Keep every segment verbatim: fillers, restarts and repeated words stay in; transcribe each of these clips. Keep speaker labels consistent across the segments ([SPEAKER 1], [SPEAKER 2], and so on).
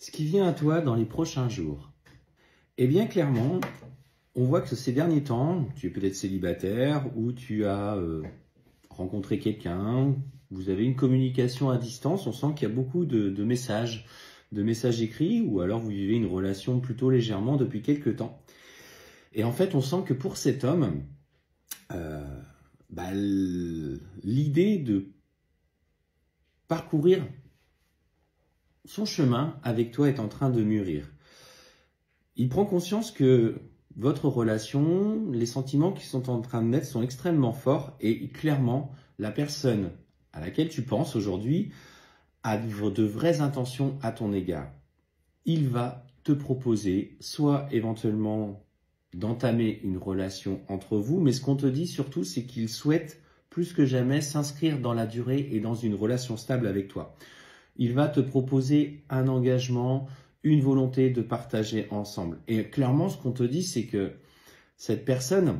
[SPEAKER 1] ce qui vient à toi dans les prochains jours? Eh bien, clairement, on voit que ces derniers temps, tu es peut-être célibataire ou tu as euh, rencontré quelqu'un, vous avez une communication à distance, on sent qu'il y a beaucoup de, de messages, de messages écrits, ou alors vous vivez une relation plutôt légèrement depuis quelques temps. Et en fait, on sent que pour cet homme, euh, bah, l'idée de parcourir son chemin avec toi est en train de mûrir. Il prend conscience que votre relation, les sentiments qui sont en train de naître sont extrêmement forts et clairement, la personne à laquelle tu penses aujourd'hui a de vraies intentions à ton égard. Il va te proposer soit éventuellement d'entamer une relation entre vous, mais ce qu'on te dit surtout, c'est qu'il souhaite plus que jamais s'inscrire dans la durée et dans une relation stable avec toi. Il va te proposer un engagement, une volonté de partager ensemble. Et clairement, ce qu'on te dit, c'est que cette personne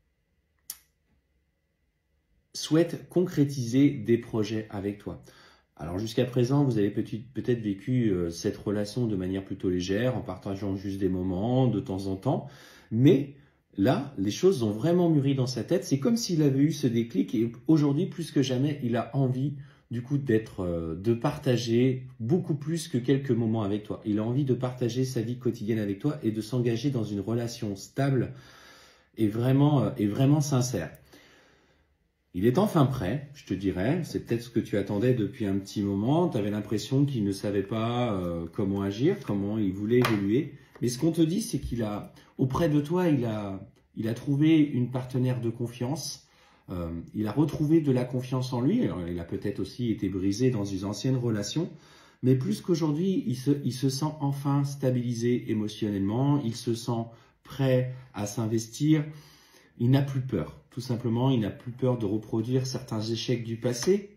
[SPEAKER 1] souhaite concrétiser des projets avec toi. Alors jusqu'à présent, vous avez peut-être vécu euh, cette relation de manière plutôt légère, en partageant juste des moments de temps en temps. Mais là, les choses ont vraiment mûri dans sa tête. C'est comme s'il avait eu ce déclic et aujourd'hui, plus que jamais, il a envie du coup d'être, euh, de partager beaucoup plus que quelques moments avec toi. Il a envie de partager sa vie quotidienne avec toi et de s'engager dans une relation stable et vraiment, euh, et vraiment sincère. Il est enfin prêt, je te dirais. C'est peut-être ce que tu attendais depuis un petit moment. Tu avais l'impression qu'il ne savait pas euh, comment agir, comment il voulait évoluer. Mais ce qu'on te dit, c'est qu'il a, auprès de toi, il a, il a trouvé une partenaire de confiance. Euh, il a retrouvé de la confiance en lui. Alors, il a peut-être aussi été brisé dans une ancienne relation. Mais plus qu'aujourd'hui, il se, il se sent enfin stabilisé émotionnellement. Il se sent prêt à s'investir. Il n'a plus peur. Tout simplement, il n'a plus peur de reproduire certains échecs du passé.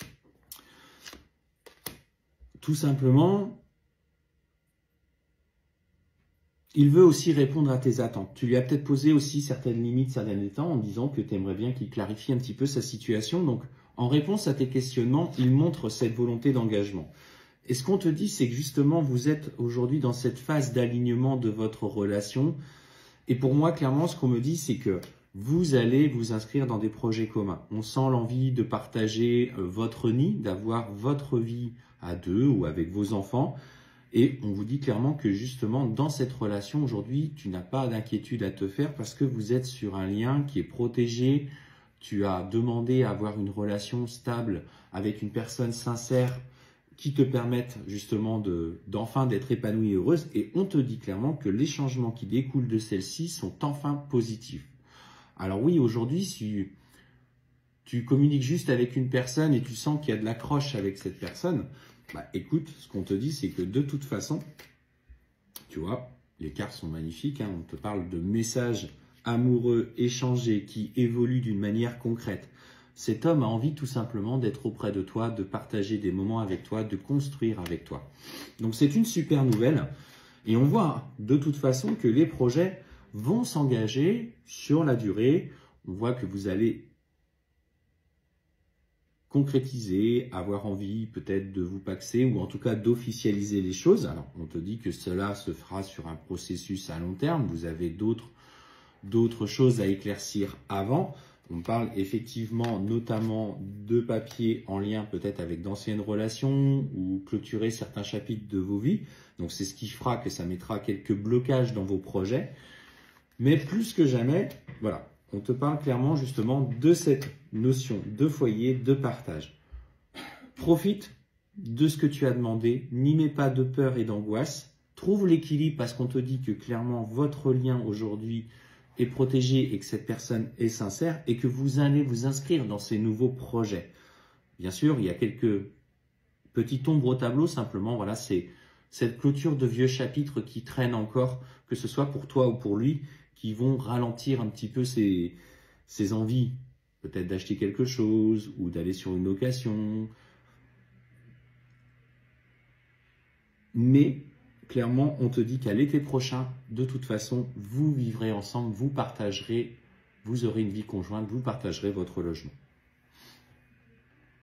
[SPEAKER 1] Tout simplement, il veut aussi répondre à tes attentes. Tu lui as peut-être posé aussi certaines limites ces derniers temps en disant que tu aimerais bien qu'il clarifie un petit peu sa situation. Donc, en réponse à tes questionnements, il montre cette volonté d'engagement. Et ce qu'on te dit, c'est que justement, vous êtes aujourd'hui dans cette phase d'alignement de votre relation. Et pour moi, clairement, ce qu'on me dit, c'est que vous allez vous inscrire dans des projets communs. On sent l'envie de partager votre nid, d'avoir votre vie à deux ou avec vos enfants. Et on vous dit clairement que justement, dans cette relation, aujourd'hui, tu n'as pas d'inquiétude à te faire parce que vous êtes sur un lien qui est protégé. Tu as demandé à avoir une relation stable avec une personne sincère qui te permette justement de, d'enfin d'être épanouie et heureuse. Et on te dit clairement que les changements qui découlent de celle-ci sont enfin positifs. Alors oui, aujourd'hui, si tu communiques juste avec une personne et tu sens qu'il y a de l'accroche avec cette personne, bah écoute, ce qu'on te dit, c'est que de toute façon, tu vois, les cartes sont magnifiques, hein, on te parle de messages amoureux échangés qui évoluent d'une manière concrète. Cet homme a envie tout simplement d'être auprès de toi, de partager des moments avec toi, de construire avec toi. Donc c'est une super nouvelle et on voit de toute façon que les projets vont s'engager sur la durée. On voit que vous allez concrétiser, avoir envie peut-être de vous paxer ou en tout cas d'officialiser les choses. Alors on te dit que cela se fera sur un processus à long terme. Vous avez d'autres d'autres choses à éclaircir avant. On parle effectivement notamment de papiers en lien peut-être avec d'anciennes relations ou clôturer certains chapitres de vos vies. Donc c'est ce qui fera que ça mettra quelques blocages dans vos projets. Mais plus que jamais, voilà, on te parle clairement justement de cette notion de foyer, de partage. Profite de ce que tu as demandé, n'y mets pas de peur et d'angoisse. Trouve l'équilibre parce qu'on te dit que clairement votre lien aujourd'hui est protégé et que cette personne est sincère et que vous allez vous inscrire dans ces nouveaux projets. Bien sûr, il y a quelques petites ombres au tableau, simplement, voilà, c'est cette clôture de vieux chapitres qui traînent encore, que ce soit pour toi ou pour lui, qui vont ralentir un petit peu ses, ses envies, peut-être d'acheter quelque chose ou d'aller sur une location. Mais clairement, on te dit qu'à l'été prochain, de toute façon, vous vivrez ensemble, vous partagerez, vous aurez une vie conjointe, vous partagerez votre logement.